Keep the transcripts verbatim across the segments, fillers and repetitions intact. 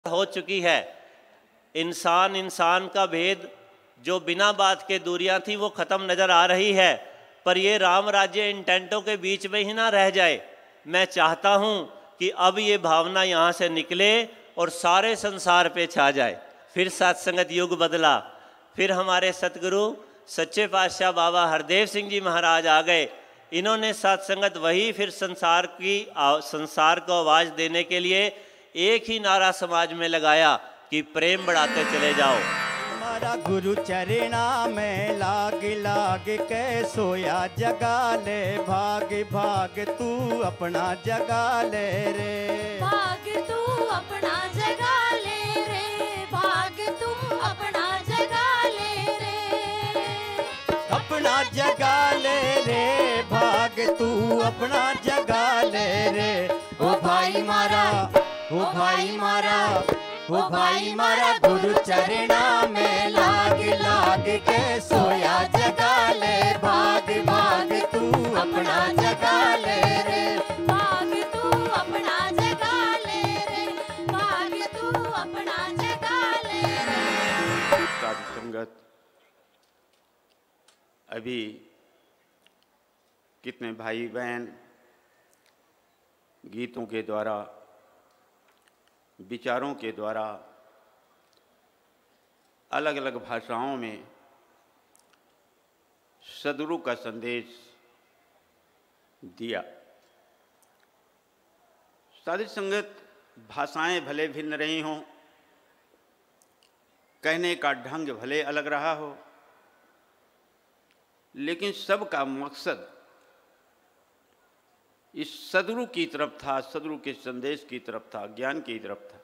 हो चुकी है। इंसान इंसान का भेद जो बिना बात के दूरियां थी वो ख़त्म नज़र आ रही है, पर ये राम राज्य इन टेंटों के बीच में ही ना रह जाए। मैं चाहता हूँ कि अब ये भावना यहाँ से निकले और सारे संसार पे छा जाए। फिर सत्संगत युग बदला, फिर हमारे सतगुरु सच्चे पातशाह बाबा हरदेव सिंह जी महाराज आ गए। इन्होंने सत्संगत वही फिर संसार की संसार को आवाज़ देने के लिए एक ही नारा समाज में लगाया कि प्रेम बढ़ाते चले जाओ। हमारा गुरु चरणा में लाग लाग के सोया जगा ले, भाग भाग तू अपना जगा ले रे, भाग तू अपना जगा ले रे, भाग तू अपना जगा ले रे, अपना जगा ले रे, भाग तू अपना जगा ले रे। ओ भाई मारा, ओ भाई मारा, ओ भाई मारा गुरु चरणा में लाग लाग के सोया जगा ले, भाग भाग तू अपना जगा ले रे, भाग तू अपना जगा ले रे, भाग तू अपना जगा ले रे। साधु संगत, अभी कितने भाई बहन गीतों के द्वारा, विचारों के द्वारा, अलग अलग भाषाओं में सद्गुरु का संदेश दिया। साधु संगत, भाषाएं भले भिन्न रही हों, कहने का ढंग भले अलग रहा हो, लेकिन सबका मकसद इस सद्गुरु की तरफ था, सद्गुरु के संदेश की तरफ था, ज्ञान की तरफ था।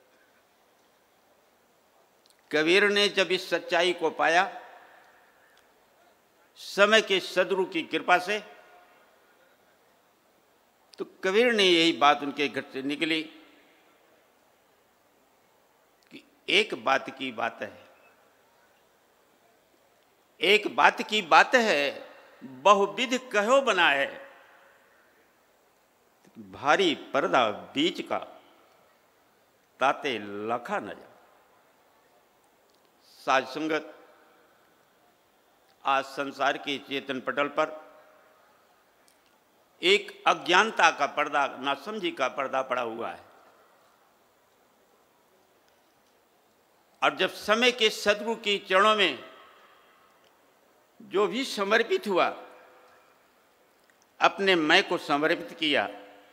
कबीर ने जब इस सच्चाई को पाया, समय के सद्गुरु की कृपा से, तो कबीर ने यही बात उनके घर से निकली कि एक बात की बात है, एक बात की बात है, बहुविध कहो बना है, भारी पर्दा बीच का, ताते लखा न जा। साध संगत, आज संसार के चेतन पटल पर एक अज्ञानता का पर्दा, नासमझी का पर्दा पड़ा हुआ है। और जब समय के सद्गुरु के चरणों में जो भी समर्पित हुआ, अपने मैं को समर्पित किया,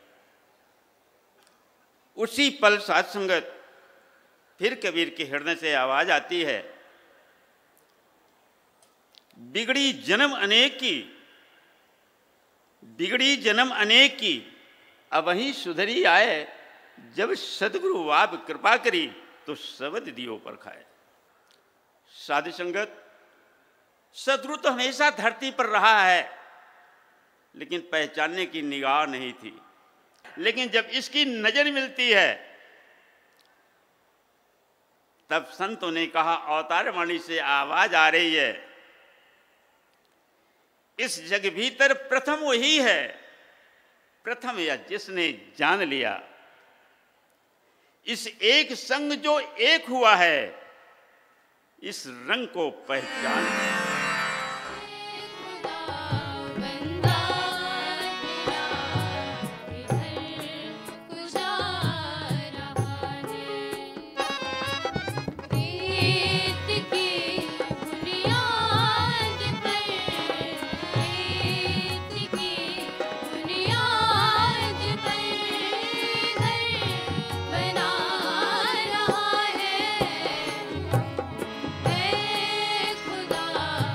उसी पल साध संगत फिर कबीर के हृदय से आवाज आती है, बिगड़ी जन्म अनेक की, बिगड़ी जन्म अनेक की, अब वहीं सुधरी आए, जब सदगुरु आप कृपा करी तो शब्द दियो पर खाए। साधु संगत, सदगुरु तो हमेशा धरती पर रहा है, लेकिन पहचानने की निगाह नहीं थी। लेकिन जब इसकी नजर मिलती है, तब संतों ने कहा, अवतार वाणी से आवाज आ रही है, इस जग भीतर प्रथम वही है, प्रथम या जिसने जान लिया, इस एक संग जो एक हुआ है, इस रंग को पहचान। खुदा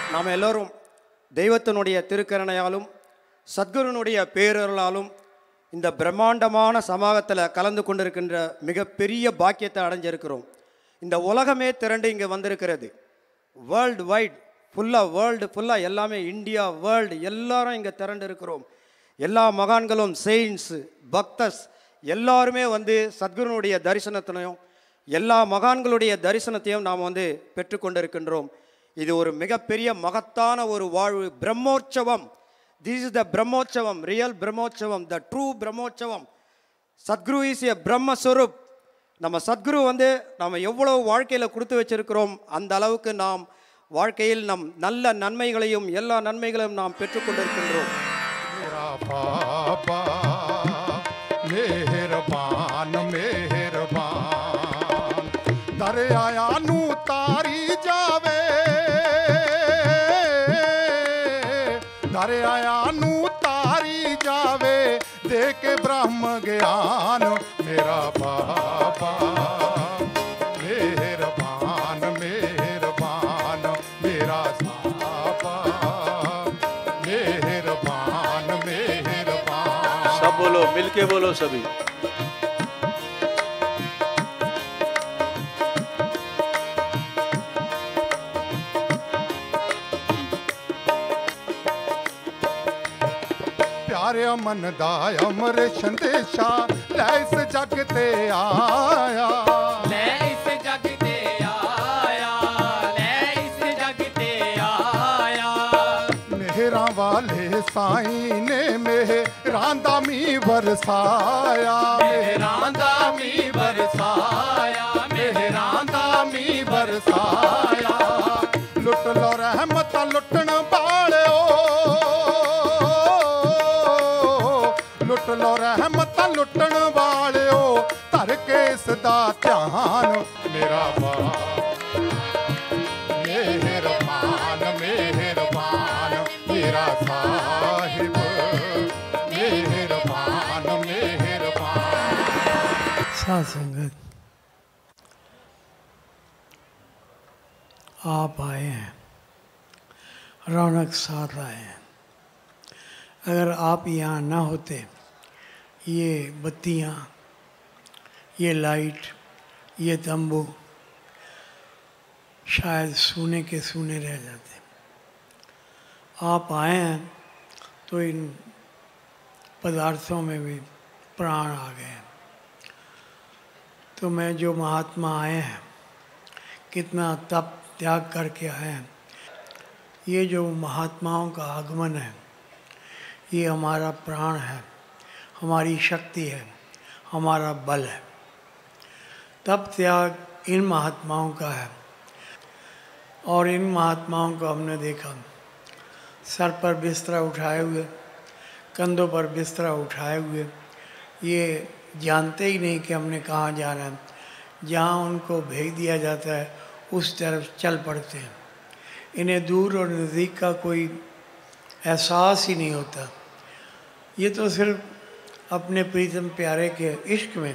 நாம் எல்லோரும் தெய்வத்தினுடைய திருக்கருணையாலும் சத்குருனுடைய பேரருளாலும் இந்த பிரம்மாண்டமான சமாகத்தில் கலந்து கொண்டிருக்கின்ற மிகப்பெரிய பாக்கியத்தை அடைஞ்சிருக்கிறோம். இந்த உலகமே திரண்டு இங்கே வந்திருக்கிறது. வேர்ல்டு வைட் ஃபுல்லாக வேர்ல்டு ஃபுல்லாக எல்லாமே இந்தியா வேர்ல்டு எல்லாரும் இங்கே திரண்டு இருக்கிறோம். எல்லா மகான்களும் செயின்ஸு பக்தஸ் எல்லாருமே வந்து சத்குருனுடைய தரிசனத்தினையும் எல்லா மகான்களுடைய தரிசனத்தையும் நாம் வந்து பெற்றுக்கொண்டிருக்கின்றோம். இது ஒரு மிகப்பெரிய மகத்தான ஒரு வாழ்வு Brahmotsavam. This is the Brahmotsavam, real Brahmotsavam, the true Brahmotsavam. Sadhguru is a Brahmaswaroop. நம்ம சத்குரு வந்து நம்ம எவ்வளவு வாழ்க்கையில் கொடுத்து வச்சிருக்கிறோம் அந்த அளவுக்கு நாம் வாழ்க்கையில் நம் நல்ல நன்மைகளையும் எல்லா நன்மைகளையும் நாம் பெற்றுக்கொண்டிருக்கின்றோம். मेहरबान मेहरबान दरिया नू तारी जावे दरिया नू तारी जावे दे के ब्रह्म ज्ञान मेरा बाबा मेहरबान मेहरबान मेरा बाबा मेहरबान मेहरबान। सब बोलो, मिलके बोलो सभी। प्यारे मन दा अमर संदेशा लै इस जग ते आया लै इस जग ते आया लै इस जग ते आया। मेहरा वाले साईं ने मेहरां दा मी बरसाया मेहरां दा मी बरसाया मेहरां दा मी बरसाया। लुट लो रहमत लुटन वालिओ लुट लो रहमत लुटन वालिओ धर के इसदा ध्यान मेरा बाबा मेहरबान मेहरबान मेरा साहिब मेहरबान मेहरबान। साथ संगत आप आए हैं, रौनक साथ आए हैं। अगर आप यहाँ ना होते ये बत्तियाँ ये लाइट ये तंबू शायद सूने के सूने रह जाते। आप आए हैं तो इन पदार्थों में भी प्राण आ गए। तो मैं जो महात्मा आए हैं कितना तप त्याग करके आए हैं। ये जो महात्माओं का आगमन है ये हमारा प्राण है, हमारी शक्ति है, हमारा बल है। तप त्याग इन महात्माओं का है और इन महात्माओं को हमने देखा सर पर बिस्तरा उठाए हुए कंधों पर बिस्तरा उठाए हुए ये जानते ही नहीं कि हमने कहाँ जाना है। जहाँ उनको भेज दिया जाता है उस तरफ चल पड़ते हैं। इन्हें दूर और नज़दीक का कोई एहसास ही नहीं होता। ये तो सिर्फ अपने प्रीतम प्यारे के इश्क में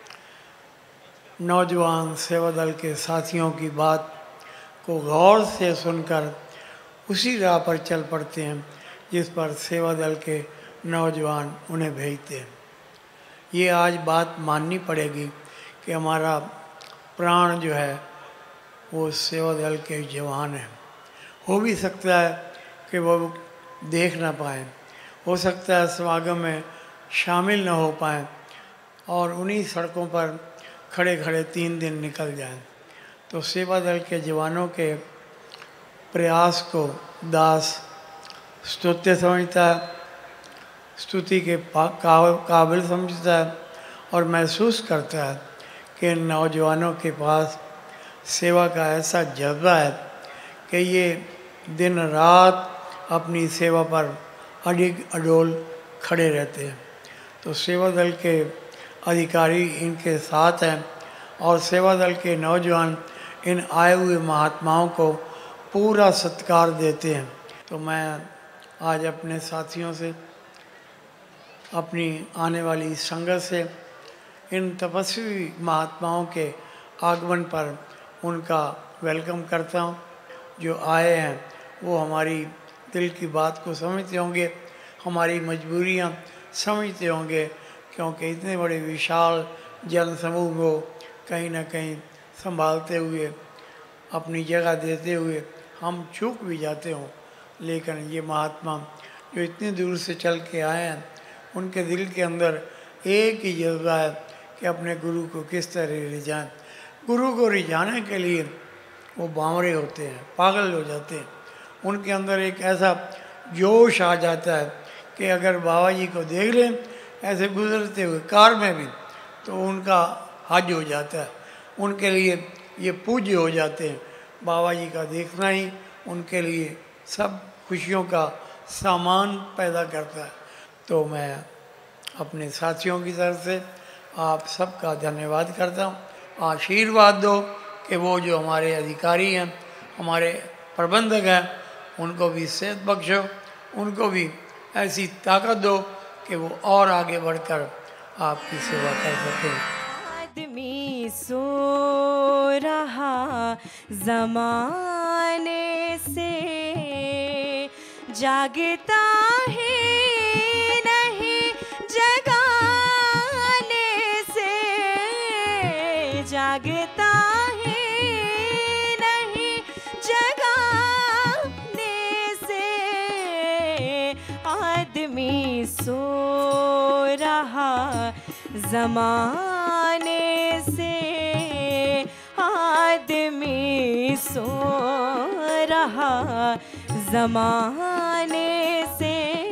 नौजवान सेवा दल के साथियों की बात को गौर से सुनकर उसी राह पर चल पड़ते हैं जिस पर सेवा दल के नौजवान उन्हें भेजते हैं। ये आज बात माननी पड़ेगी कि हमारा प्राण जो है वो सेवा दल के जवान हैं। हो भी सकता है कि वो देख ना पाएँ, हो सकता है समागम में शामिल न हो पाएँ और उन्हीं सड़कों पर खड़े खड़े तीन दिन निकल जाएं। तो सेवा दल के जवानों के प्रयास को दास स्तुत्य समझता है, स्तुति के काबिल समझता है और महसूस करता है कि नौजवानों के पास सेवा का ऐसा जज्बा है कि ये दिन रात अपनी सेवा पर अडिग अडोल खड़े रहते हैं। तो सेवा दल के अधिकारी इनके साथ हैं और सेवा दल के नौजवान इन आए हुए महात्माओं को पूरा सत्कार देते हैं। तो मैं आज अपने साथियों से, अपनी आने वाली संगत से इन तपस्वी महात्माओं के आगमन पर उनका वेलकम करता हूँ। जो आए हैं वो हमारी दिल की बात को समझते होंगे, हमारी मजबूरियाँ समझते होंगे, क्योंकि इतने बड़े विशाल जन समूह को कहीं ना कहीं संभालते हुए, अपनी जगह देते हुए हम चूक भी जाते हों, लेकिन ये महात्मा जो इतनी दूर से चल के आए हैं, उनके दिल के अंदर एक ही जज्बा है कि अपने गुरु को किस तरह रिझाएं। गुरु को रिझाने के लिए वो बावरे होते हैं, पागल हो जाते हैं। उनके अंदर एक ऐसा जोश आ जाता है कि अगर बाबा जी को देख लें ऐसे गुजरते हुए कार में भी, तो उनका हज हो जाता है, उनके लिए ये पूज्य हो जाते हैं। बाबा जी का देखना ही उनके लिए सब खुशियों का सामान पैदा करता है। तो मैं अपने साथियों की तरफ से आप सबका धन्यवाद करता हूँ। आशीर्वाद दो कि वो जो हमारे अधिकारी हैं, हमारे प्रबंधक हैं, उनको भी सेहत बख्शो, उनको भी ऐसी ताकत दो कि वो और आगे बढ़कर आपकी सेवा कर सकें। आदमी सो रहा ज़माने से, जागता है नहीं जगाने से, जागता है नहीं जगाने से, आदमी सो रहा ज़माने से, आदमी सो रहा ज़माने से।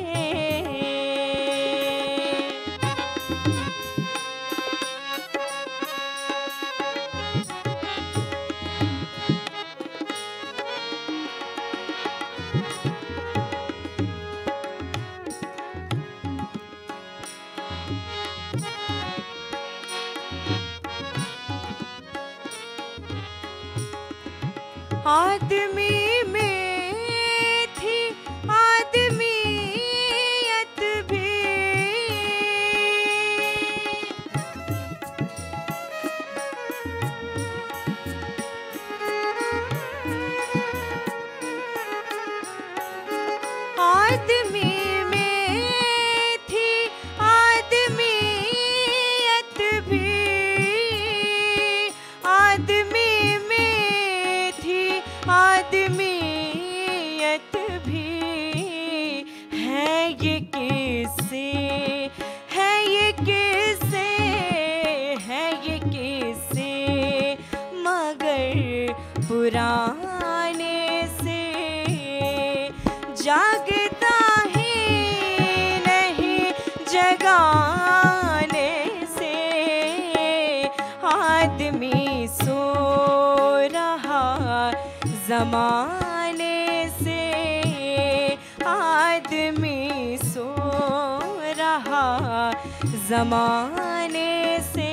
आदमी में थी आदमियत भी, आदमी में थी आदमियत भी, आदमी आदमियत भी है। ये किससे है, ये किससे है, ये किससे मगर पुराने से, जागता है नहीं जगाने से, आदमी सो रहा ज़माने से, आदमी सो रहा ज़माने से।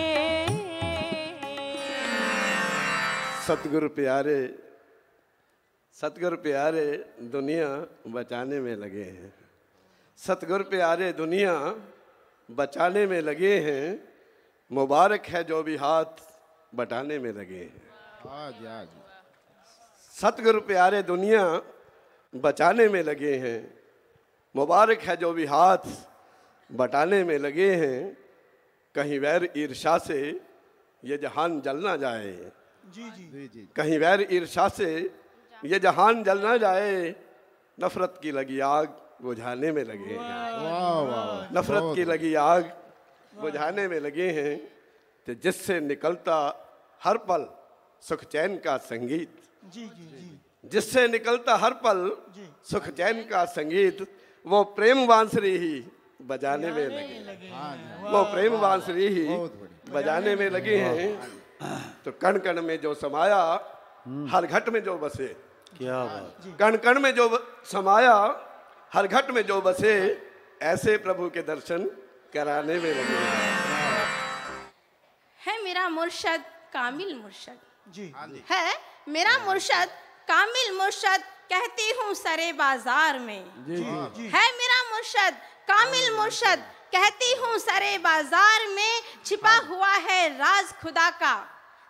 सतगुरु प्यारे, सतगुरु प्यारे दुनिया बचाने में लगे हैं, सतगुरु प्यारे दुनिया बचाने में लगे हैं, मुबारक है जो भी हाथ बटाने में लगे हैं। आज आज सतगुरु प्यारे दुनिया बचाने में लगे हैं, मुबारक है जो भी हाथ बटाने में लगे हैं, कहीं वैर ईर्षा से ये जहान जल ना जाए, जी जी जी, कहीं वैर ईर्षा से ये जहान जल ना जाए, नफरत की लगी आग बुझाने में लगे हैं, वाह वाह, नफरत की लगी आग बुझाने में लगे हैं, तो जिससे निकलता हर पल सुख चैन का संगीत, जी जी जी, जिससे निकलता हर पल सुख चैन का संगीत, वो प्रेम बांसुरी ही बजाने में लगे, वो प्रेम बांसुरी ही बजाने में लगे हैं। तो कण कण में जो समाया, हर घट में जो बसे, क्या बात, कण कण में जो समाया, हर घट में जो बसे, ऐसे प्रभु के दर्शन कराने में लगे हैं। है मेरा मुर्शद कामिल मुर्शद, जी है मेरा मुर्शद कामिल मुर्शद, कहती हूँ सरे बाजार में, जी जी, है मेरा मुर्शद कामिल मुर्शद, कहती हूँ सरे बाजार में, छिपा हुआ है राज खुदा का,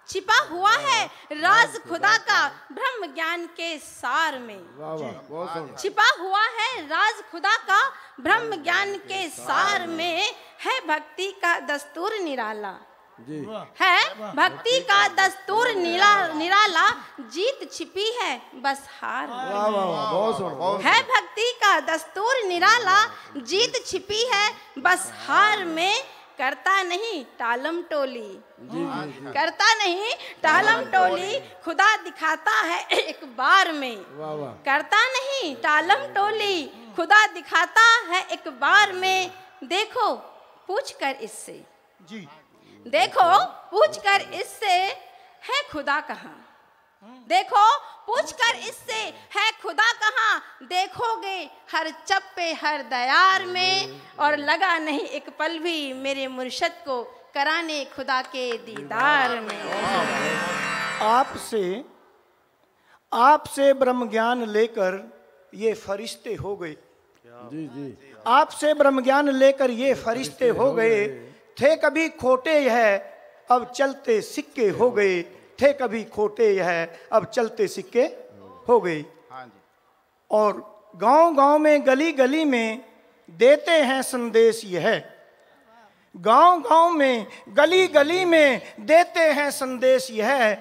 छिपा हुआ है राज खुदा का ब्रह्म ज्ञान के सार में। वाह वाह, बहुत सुंदर। छिपा हुआ है राज खुदा का ब्रह्म ज्ञान के सार में, है भक्ति का दस्तूर निराला जी, है भक्ति का दस्तूर निरा निराला, जीत छिपी है बस हार में। वाह वाह वाह, बहुत सुंदर। है भक्ति का दस्तूर निराला, जीत छिपी है बस हार में, करता नहीं टालम टोली, करता नहीं टालम टोली, खुदा दिखाता है एक बार में। वाह वाह, करता नहीं टालम टोली, खुदा दिखाता है एक बार में। देखो पूछ कर इससे जी, देखो पूछ कर इससे है खुदा कहाँ, देखो पूछ कर इससे है खुदा कहाँ, देखोगे हर चप्पे हर दयार में, और लगा नहीं एक पल भी मेरे मुर्शद को कराने खुदा के दीदार में। आपसे आपसे ब्रह्म ज्ञान लेकर ये फरिश्ते हो गए, जी जी, आपसे ब्रह्म ज्ञान लेकर ये फरिश्ते हो गए, थे कभी खोटे है अब चलते सिक्के हो गए, थे कभी खोटे है अब चलते सिक्के हो गए। और गांव गांव में गली गली में देते हैं संदेश यह है, गांव गांव में गली गली में देते हैं संदेश यह है,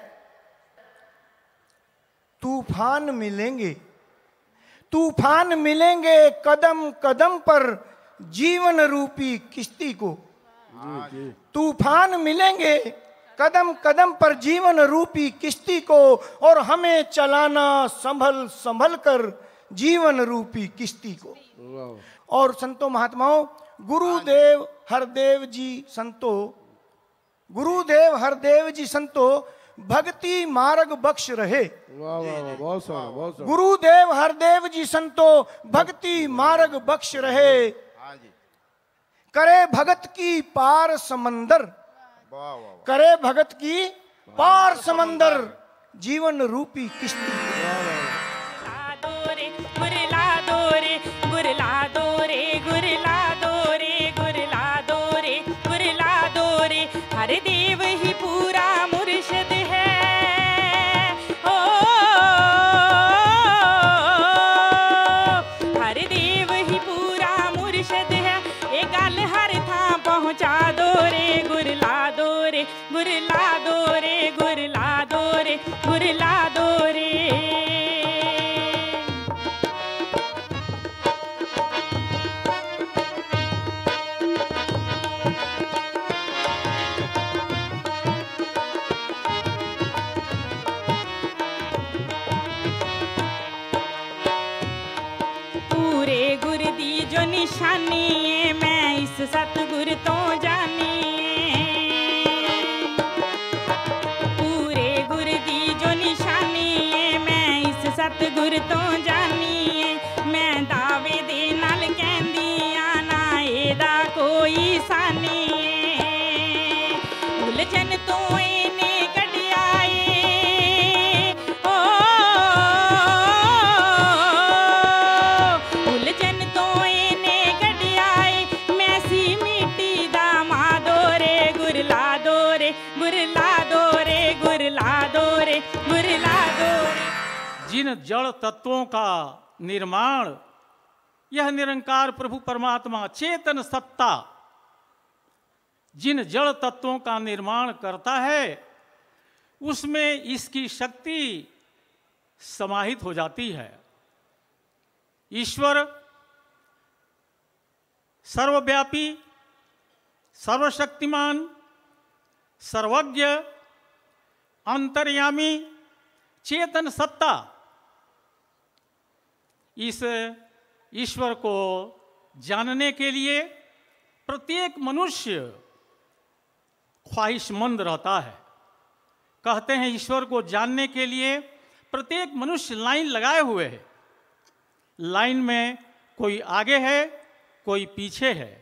तूफान मिलेंगे तूफान मिलेंगे कदम कदम पर जीवन रूपी किश्ती को, तूफान मिलेंगे कदम कदम पर जीवन रूपी किश्ती को, और हमें चलाना संभल संभल कर जीवन रूपी किश्ती को। और संतों महात्माओं, गुरुदेव हरदेव जी संतो, गुरुदेव हरदेव जी संतो भक्ति मार्ग बख्श रहे। वाह वाह वाह, बहुत सुंदर, बहुत सुंदर। गुरुदेव हरदेव जी संतो भक्ति मार्ग बख्श रहे, करे भगत की पार समंदर, करे भगत की पार समंदर, जीवन रूपी किश्ती। गुरला दोरे गुरला दोरे गुरला दोरे गुरला दोरे गुरला दोरे, हर देव ही पूरा मुर्शिद है, ओ हर देव ही पूरा मुर्शिद है, ये गल हर थां पहुंचा दो रे, गुरला दोरे गुरला दोरे गुरला दोरे गुरला दोरे। पूरे गुर दी जो निशानी है, मैं इस सतगुर तो जानी है, पूरे गुर दी जो निशानी है, मैं इस सतगुर तो जानी है, मैं दावे दे नाल कहंदी आना एदा कोई सानी है, उलझन तो इने कढिया ए, ओ उलझन तो इने कढिया ए, मैं सी मिट्टी दा मादोरे, गुरला दोरे गुरला दोरे गुरला दोरे गुरला दोरे। जिन जड़ तत्वों का निर्माण यह निरंकार प्रभु परमात्मा चेतन सत्ता जिन जड़ तत्वों का निर्माण करता है, उसमें इसकी शक्ति समाहित हो जाती है। ईश्वर सर्वव्यापी, सर्वशक्तिमान, सर्वज्ञ, अंतर्यामी, चेतन सत्ता, इस ईश्वर को जानने के लिए प्रत्येक मनुष्य ख्वाहिशमंद रहता है। कहते हैं ईश्वर को जानने के लिए प्रत्येक मनुष्य लाइन लगाए हुए है, लाइन में कोई आगे है कोई पीछे है।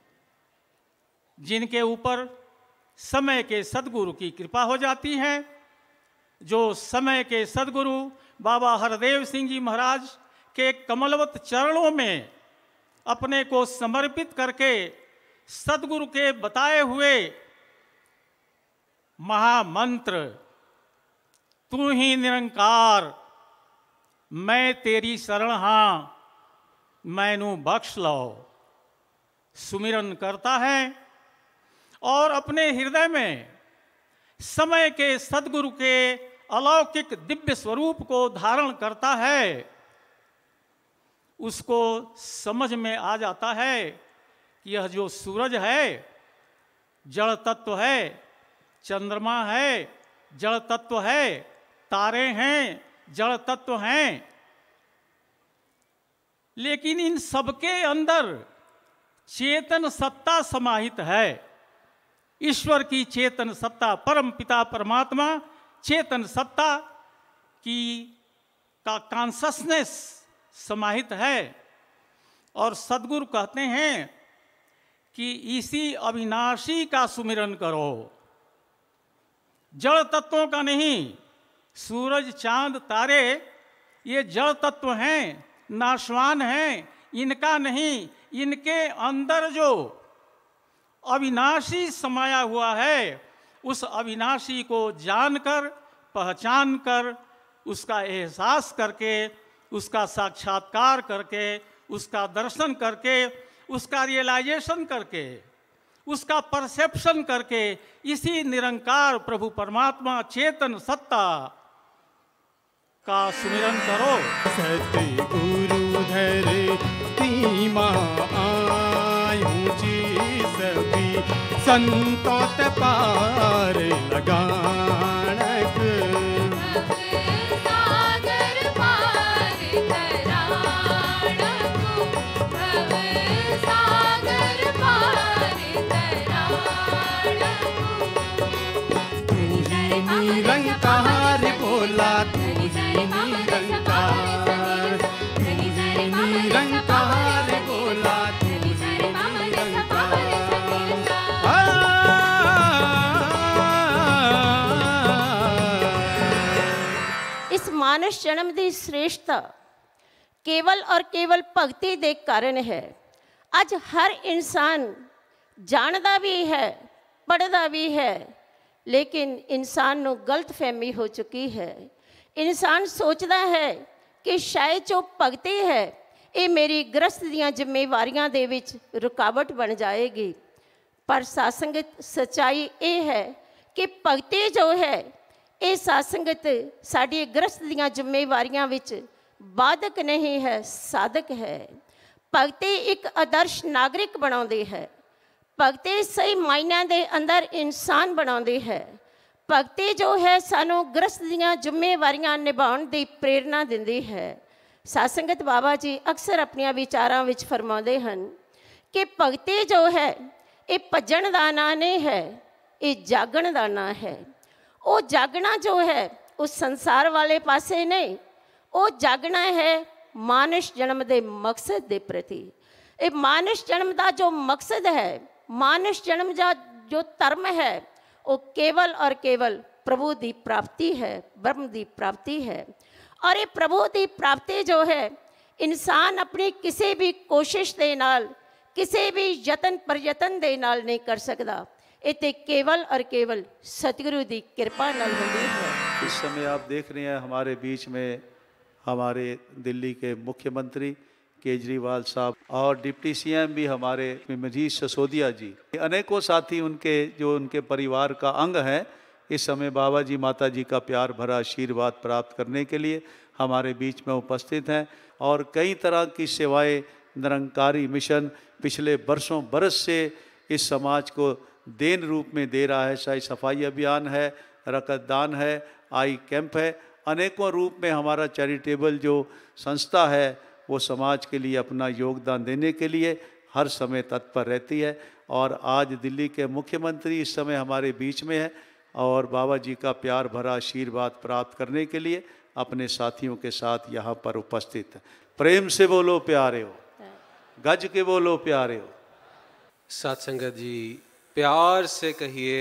जिनके ऊपर समय के सद्गुरु की कृपा हो जाती है, जो समय के सद्गुरु बाबा हरदेव सिंह जी महाराज के कमलवत चरणों में अपने को समर्पित करके सद्गुरु के बताए हुए महामंत्र तू ही निरंकार, मैं तेरी शरण हाँ मैनू बख्श लो, सुमिरन करता है और अपने हृदय में समय के सद्गुरु के अलौकिक दिव्य स्वरूप को धारण करता है, उसको समझ में आ जाता है कि यह जो सूरज है जड़ तत्व है, चंद्रमा है जड़ तत्व है, तारे हैं जड़ तत्व हैं, लेकिन इन सबके अंदर चेतन सत्ता समाहित है। ईश्वर की चेतन सत्ता, परम पिता परमात्मा चेतन सत्ता की का कॉन्शसनेस समाहित है। और सद्गुरु कहते हैं कि इसी अविनाशी का सुमिरन करो, जड़ तत्वों का नहीं। सूरज चांद तारे ये जड़ तत्व हैं, नाशवान हैं, इनका नहीं, इनके अंदर जो अविनाशी समाया हुआ है, उस अविनाशी को जानकर, पहचान कर, उसका एहसास करके, उसका साक्षात्कार करके, उसका दर्शन करके, उसका रियलाइजेशन करके, उसका परसेप्शन करके, इसी निरंकार प्रभु परमात्मा चेतन सत्ता का सुमिरन करो। सतगुरु धरती माँ आयूं जी सभी संतों ते पार लगाणक, सागर पार तराणकु, भव सागर पार तराणकु। तू ही निरंकार बोला, तू ही निरंकार, तू ही निरंकार बोला, तू ही निरंकार। इस मानस जन्म की श्रेष्ठता केवल और केवल भगती के कारण है। अज हर इंसान जानता भी है, पढ़ता भी है, लेकिन इंसान को गलत फहमी हो चुकी है। इंसान सोचता है कि शायद जो भगती है ये मेरी गृहस्थ दीयां जिम्मेवारियां दे विच रुकावट बन जाएगी। पर सासंगत सच्चाई ये है कि भगती जो है ये सासंगत साड़ी गृहस्थ दीयां जिम्मेवारियां विच बाधक नहीं है, साधक है। भगती एक आदर्श नागरिक बनाउंदी है, भगती सही मायने दे अंदर इंसान बनाउंदी है। भगती जो है सानू गृहस्थ दीयां जिम्मेवारियां निभाउण दी प्रेरणा दिंदी है। सासंगत बाबा जी अक्सर अपने विचारां विच फरमाउंदे हन कि भगती जो है ये भजन दा नां नहीं है, ये जागण दा नां है। वो जागना जो है उस संसार वाले पासे नहीं, वो जागना है मानस जन्म के मकसद के प्रति। ये मानस जन्म का जो मकसद है, मानस जन्म का जो धर्म है, वो केवल और केवल प्रभु की प्राप्ति है, ब्रह्म की प्राप्ति है। और ये प्रभु की प्राप्ति जो है इंसान अपनी किसी भी कोशिश के नाल, किसी भी यतन प्रयतन के नाल नहीं कर सकता। ये तो केवल और केवल सतगुरु की कृपा नाल होती है। इस समय आप देख रहे हैं हमारे बीच में हमारे दिल्ली के मुख्यमंत्री केजरीवाल साहब और डिप्टी सीएम भी हमारे मजीद सिसोदिया जी, अनेकों साथी उनके जो उनके परिवार का अंग हैं, इस समय बाबा जी माता जी का प्यार भरा आशीर्वाद प्राप्त करने के लिए हमारे बीच में उपस्थित हैं। और कई तरह की सेवाएं निरंकारी मिशन पिछले बरसों बरस से इस समाज को देन रूप में दे रहा है। चाहे सफाई अभियान है, रक्तदान है, आई कैंप है, अनेकों रूप में हमारा चैरिटेबल जो संस्था है वो समाज के लिए अपना योगदान देने के लिए हर समय तत्पर रहती है। और आज दिल्ली के मुख्यमंत्री इस समय हमारे बीच में है और बाबा जी का प्यार भरा आशीर्वाद प्राप्त करने के लिए अपने साथियों के साथ यहाँ पर उपस्थित है। प्रेम से बोलो प्यारे हो, गज के बोलो प्यारे हो। साथ संगत जी प्यार से कहिए,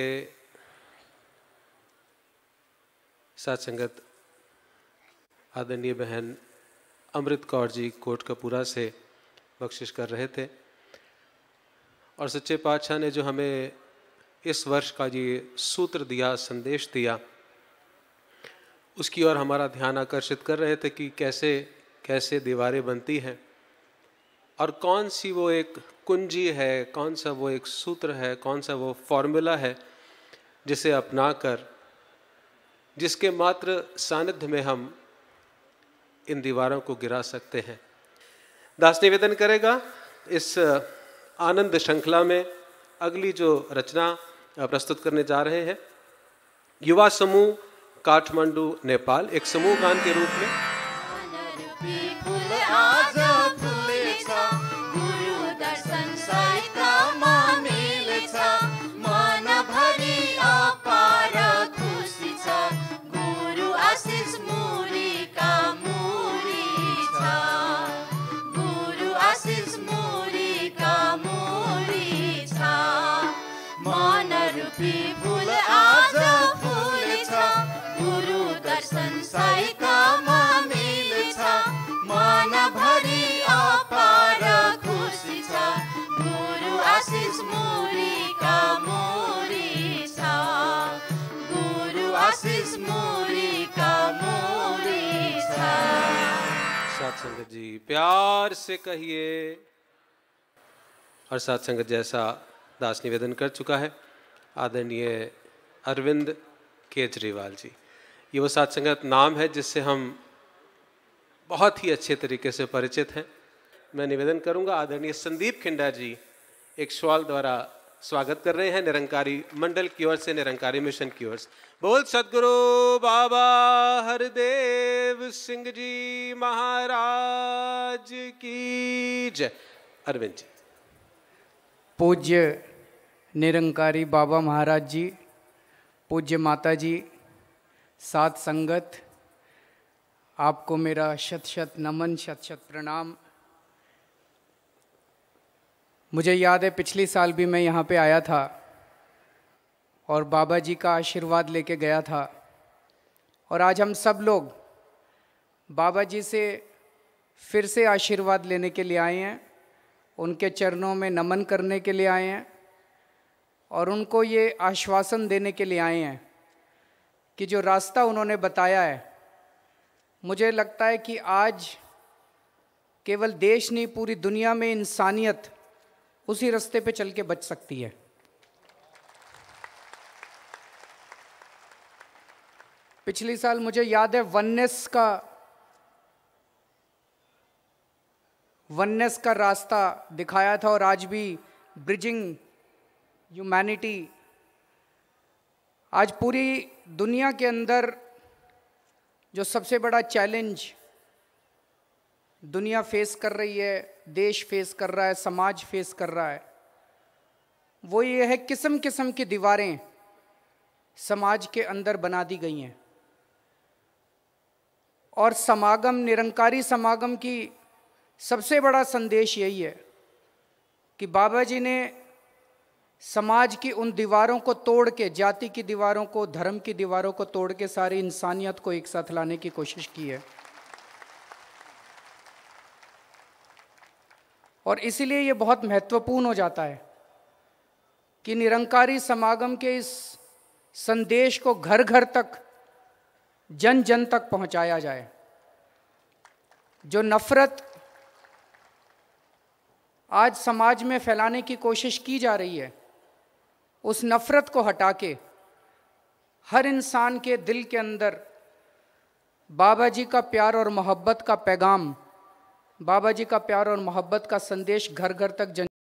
साथ संगत आदरणीय बहन अमृत कौर जी कोटकपूरा से बख्शिश कर रहे थे और सच्चे पातशाह ने जो हमें इस वर्ष का ये सूत्र दिया, संदेश दिया, उसकी ओर हमारा ध्यान आकर्षित कर रहे थे कि कैसे कैसे दीवारें बनती हैं और कौन सी वो एक कुंजी है, कौन सा वो एक सूत्र है, कौन सा वो फॉर्मूला है जिसे अपनाकर, जिसके मात्र सानिध्य में हम इन दीवारों को गिरा सकते हैं। दास निवेदन करेगा इस आनंद श्रृंखला में अगली जो रचना प्रस्तुत करने जा रहे हैं, युवा समूह काठमांडू नेपाल, एक समूह गान के रूप में। साथ संगत जी प्यार से कहिए। और साथ संगत जैसा दास निवेदन कर चुका है आदरणीय अरविंद केजरीवाल जी, ये वो साथ संगत नाम है जिससे हम बहुत ही अच्छे तरीके से परिचित हैं। मैं निवेदन करूंगा आदरणीय संदीप खिंडा जी एक सवाल द्वारा स्वागत कर रहे हैं निरंकारी मंडल की ओर से, निरंकारी मिशन की ओर से। बोल सदगुरु बाबा हरदेव सिंह जी महाराज की जय। अरविंद जी। पूज्य निरंकारी बाबा महाराज जी, पूज्य माता जी, साथ संगत, आपको मेरा शत शत नमन, शत शत प्रणाम। मुझे याद है पिछले साल भी मैं यहाँ पे आया था और बाबा जी का आशीर्वाद लेके गया था, और आज हम सब लोग बाबा जी से फिर से आशीर्वाद लेने के लिए आए हैं, उनके चरणों में नमन करने के लिए आए हैं और उनको ये आश्वासन देने के लिए आए हैं कि जो रास्ता उन्होंने बताया है, मुझे लगता है कि आज केवल देश नहीं पूरी दुनिया में इंसानियत उसी रास्ते पे चल के बच सकती है। पिछले साल मुझे याद है वननेस का वननेस का रास्ता दिखाया था, और आज भी ब्रिजिंग ह्यूमैनिटी। आज पूरी दुनिया के अंदर जो सबसे बड़ा चैलेंज दुनिया फेस कर रही है, देश फेस कर रहा है, समाज फेस कर रहा है, वो ये है किस्म किस्म की दीवारें समाज के अंदर बना दी गई हैं। और समागम, निरंकारी समागम की सबसे बड़ा संदेश यही है कि बाबा जी ने समाज की उन दीवारों को तोड़ के, जाति की दीवारों को, धर्म की दीवारों को तोड़ के सारी इंसानियत को एक साथ लाने की कोशिश की है। और इसीलिए ये बहुत महत्वपूर्ण हो जाता है कि निरंकारी समागम के इस संदेश को घर घर तक, जन जन तक पहुंचाया जाए। जो नफरत आज समाज में फैलाने की कोशिश की जा रही है, उस नफरत को हटा के हर इंसान के दिल के अंदर बाबा जी का प्यार और मोहब्बत का पैगाम, बाबा जी का प्यार और मोहब्बत का संदेश घर घर तक जन